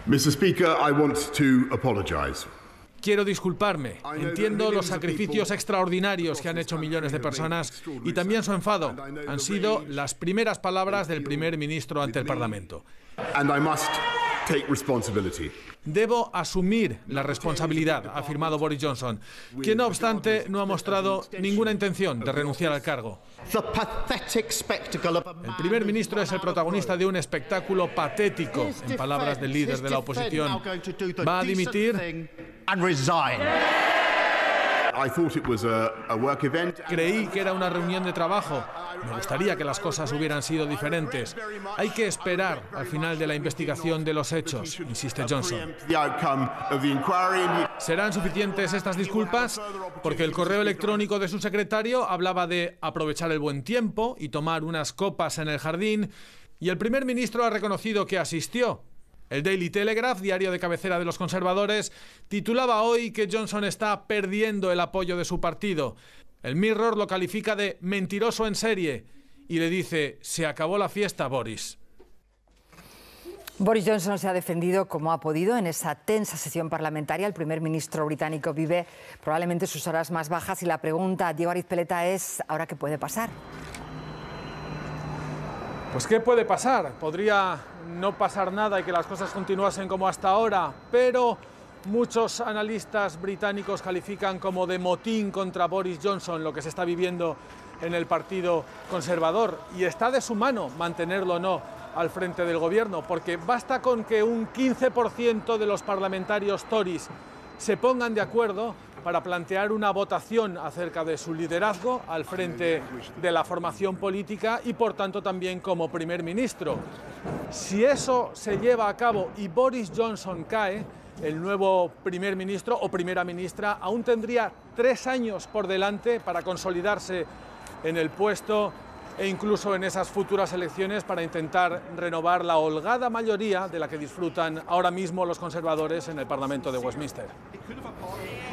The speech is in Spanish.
Mr. Speaker, I want to apologize. Quiero disculparme. Entiendo los sacrificios extraordinarios que han hecho millones de personas y también su enfado. Han sido las primeras palabras del primer ministro ante el Parlamento. And I must take responsibility. Debo asumir la responsabilidad, ha afirmado Boris Johnson, quien no obstante no ha mostrado ninguna intención de renunciar al cargo. El primer ministro es el protagonista de un espectáculo patético, en palabras del líder de la oposición. ¿Va a dimitir? Creí que era una reunión de trabajo. Me gustaría que las cosas hubieran sido diferentes. Hay que esperar al final de la investigación de los hechos, insiste Johnson. ¿Serán suficientes estas disculpas? Porque el correo electrónico de su secretario hablaba de aprovechar el buen tiempo y tomar unas copas en el jardín, y el primer ministro ha reconocido que asistió. El Daily Telegraph, diario de cabecera de los conservadores, titulaba hoy que Johnson está perdiendo el apoyo de su partido. El Mirror lo califica de mentiroso en serie y le dice: se acabó la fiesta, Boris. Boris Johnson se ha defendido como ha podido en esa tensa sesión parlamentaria. El primer ministro británico vive probablemente sus horas más bajas y la pregunta a Diego Arizpeleta es: ¿ahora qué puede pasar? Pues ¿qué puede pasar? Podría no pasar nada y que las cosas continuasen como hasta ahora, pero muchos analistas británicos califican como de motín contra Boris Johnson lo que se está viviendo en el Partido Conservador, y está de su mano mantenerlo o no al frente del gobierno, porque basta con que un 15% de los parlamentarios Tories se pongan de acuerdo para plantear una votación acerca de su liderazgo al frente de la formación política y, por tanto, también como primer ministro. Si eso se lleva a cabo y Boris Johnson cae, el nuevo primer ministro o primera ministra aún tendría 3 años por delante para consolidarse en el puesto e incluso en esas futuras elecciones para intentar renovar la holgada mayoría de la que disfrutan ahora mismo los conservadores en el Parlamento de Westminster.